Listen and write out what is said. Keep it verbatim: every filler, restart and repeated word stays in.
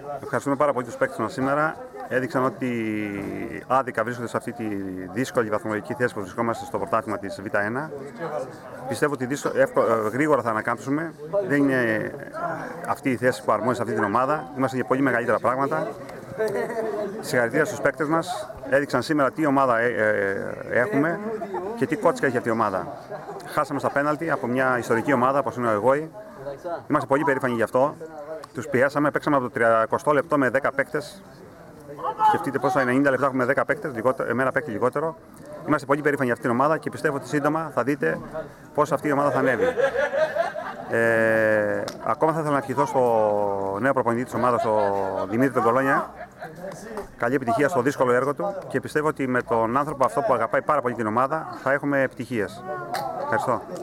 Ευχαριστούμε πάρα πολύ τους παίκτες μας σήμερα. Έδειξαν ότι άδικα βρίσκονται σε αυτή τη δύσκολη βαθμολογική θέση που βρισκόμαστε στο πρωτάθλημα της Β' ένα. Πιστεύω ότι γρήγορα θα ανακάμψουμε. Δεν είναι αυτή η θέση που αρμόζει σε αυτή την ομάδα. Είμαστε για πολύ μεγαλύτερα πράγματα. Συγχαρητήρια στους παίκτες μας. Έδειξαν σήμερα τι ομάδα έχουμε και τι κότσικα έχει αυτή η ομάδα. Χάσαμε στα πέναλτι από μια ιστορική ομάδα όπως είναι ο Εγώη. Είμαστε πολύ περήφανοι γι' αυτό. Τους πιέσαμε, παίξαμε από το τριακοστό λεπτό με δέκα παίκτες. Σκεφτείτε πόσα ενενήντα λεπτά έχουμε δέκα παίκτες, με ένα παίκτη λιγότερο. Είμαστε πολύ περήφανοι για αυτήν την ομάδα και πιστεύω ότι σύντομα θα δείτε πώς αυτή η ομάδα θα ανέβει. Ε, ακόμα θα ήθελα να ευχηθώ στο νέο προπονητή της ομάδας, ο Δημήτρη Κολόνια. Καλή επιτυχία στο δύσκολο έργο του και πιστεύω ότι με τον άνθρωπο αυτό που αγαπάει πάρα πολύ την ομάδα θα έχουμε επιτυχίες. Ευχαριστώ.